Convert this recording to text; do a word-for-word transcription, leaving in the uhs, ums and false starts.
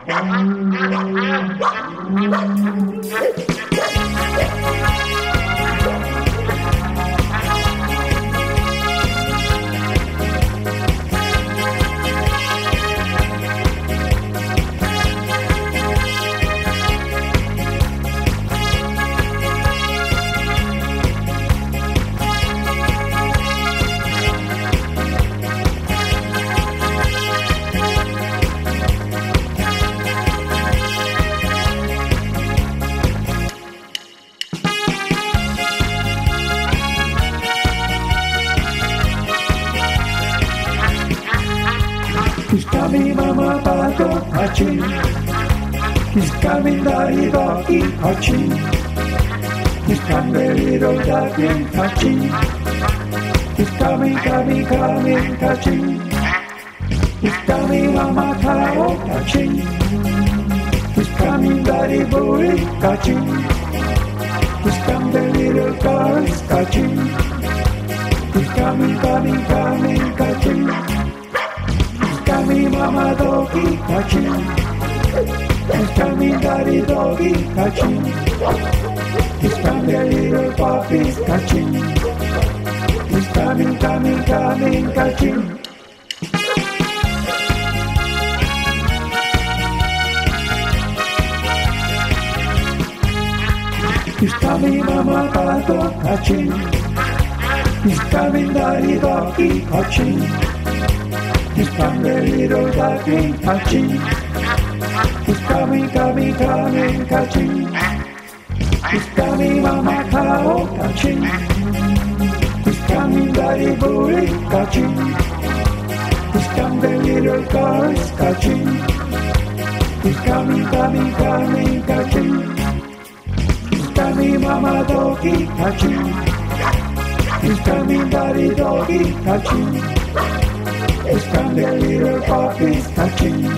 He's coming, Mama Pato, CACHIN. He's coming, Daddy Doggy, CACHIN. He's coming, little duckling, CACHIN. He's coming, coming, coming, CACHIN. He's coming, Mama Cow, CACHIN. He's coming, Daddy Bully, CACHIN. He's coming, little cars, CACHIN. He's coming, coming, coming, CACHIN. Coming, Mama Doggy, CACHIN. He's coming, Daddy Doggy, CACHIN. He's coming, little puppies, CACHIN. He's coming, coming, coming, CACHIN. He's coming, Mama Pato, CACHIN. He's coming, Daddy Doggy, CACHIN. He's coming, little duckling, CACHIN. He's coming, coming, coming, CACHIN. He's coming, Mama Cow, CACHIN. He's coming, Daddy Bully, CACHIN. He's coming, little cars, CACHIN. He's coming, coming, coming, CACHIN. He's coming, Mama Doggy, CACHIN. He's coming, Daddy Doggy, CACHIN. He's coming, little puppies, CACHIN.